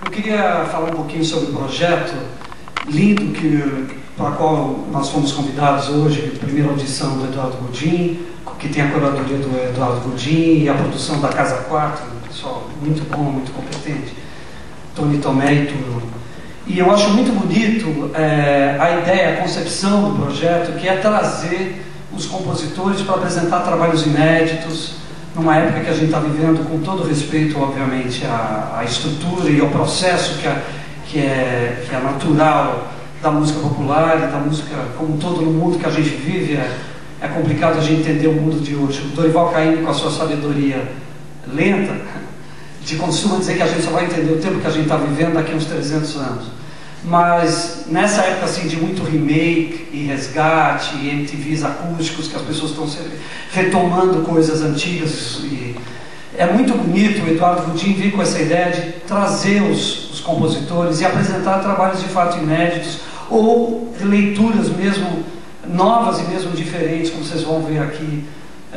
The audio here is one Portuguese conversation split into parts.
Eu queria falar um pouquinho sobre o projeto lindo para o qual nós fomos convidados hoje, a primeira audição do Eduardo Godin, que tem a curadoria do Eduardo Godin e a produção da Casa 4, um pessoal muito bom, muito competente, Tony Tomé e turma. E eu acho muito bonito a ideia, a concepção do projeto, que é trazer os compositores para apresentar trabalhos inéditos, numa época que a gente está vivendo, com todo respeito, obviamente, à estrutura e ao processo que é natural da música popular e da música como um todo no mundo que a gente vive. É complicado a gente entender o mundo de hoje. O Dorival Caymmi, com a sua sabedoria lenta, costuma dizer que a gente só vai entender o tempo que a gente está vivendo daqui a uns 300 anos. Mas nessa época assim, de muito remake e resgate e MTVs acústicos, que as pessoas estão sempre retomando coisas antigas, e é muito bonito o Eduardo Godin vir com essa ideia de trazer os compositores e apresentar trabalhos de fato inéditos ou leituras mesmo novas e mesmo diferentes, como vocês vão ver aqui,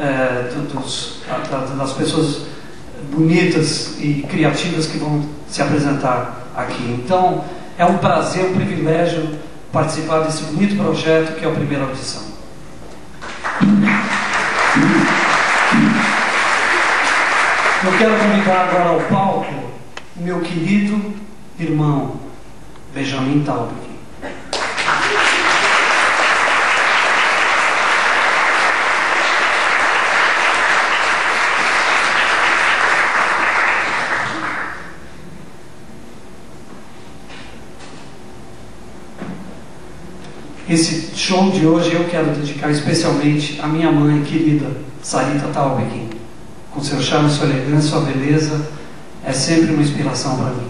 das pessoas bonitas e criativas que vão se apresentar aqui. Então, é um prazer, um privilégio participar desse bonito projeto que é a primeira audição. Eu quero convidar agora ao palco o meu querido irmão Benjamin Taubig. Esse show de hoje eu quero dedicar especialmente à minha mãe querida, Sarita Taubig. Com seu charme, sua elegância, sua beleza, é sempre uma inspiração para mim.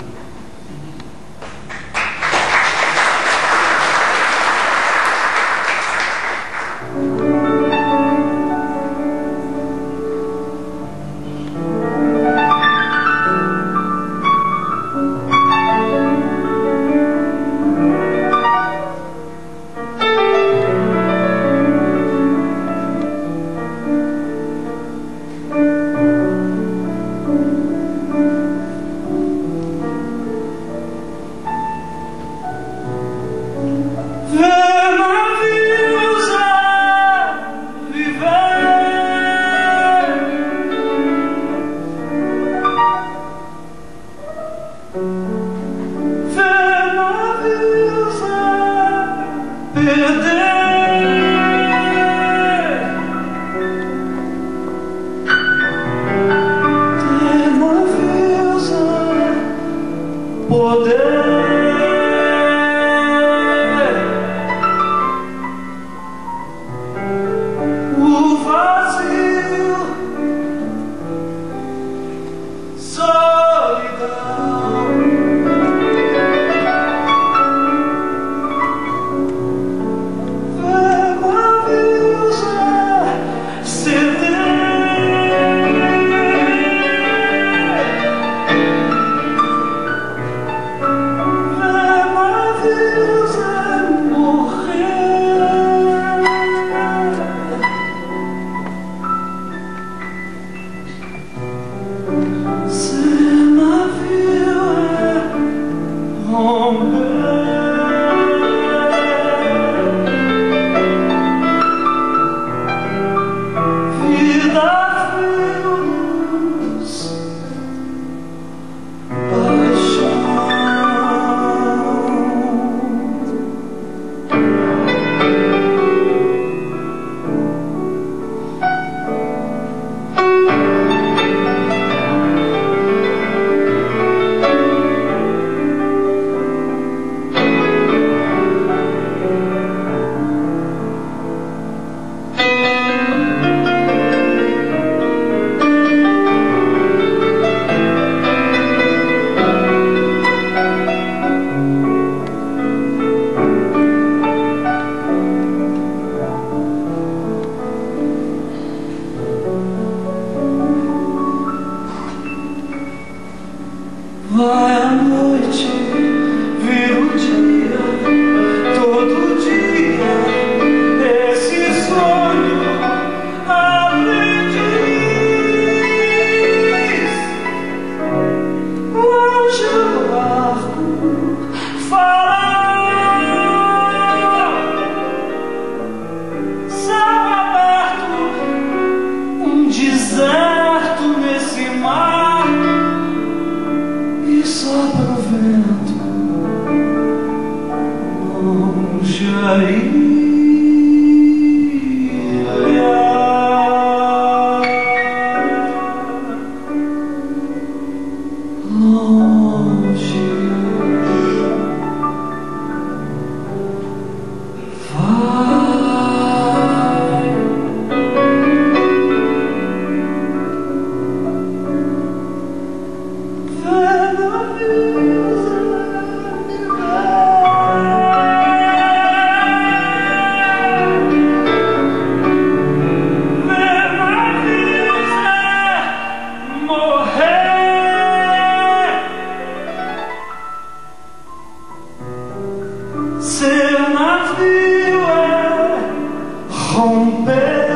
Seu navio é romper,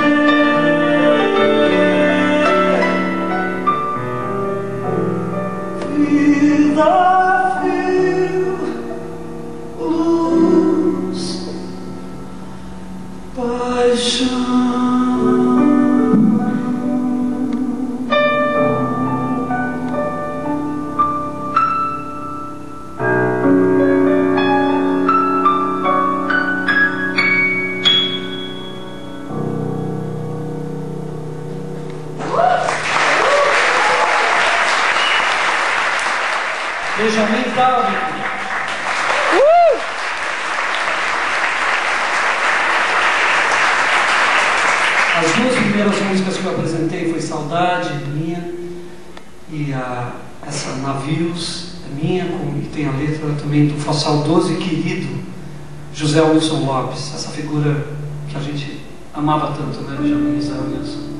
vida, fio, luz, paixão. Benjamin Dalby. As duas primeiras músicas que eu apresentei foi Saudade, minha, e essa Navios é minha, e tem a letra também do saudoso e querido José Wilson Lopes, essa figura que a gente amava tanto, né, Benjamin Israel Wilson.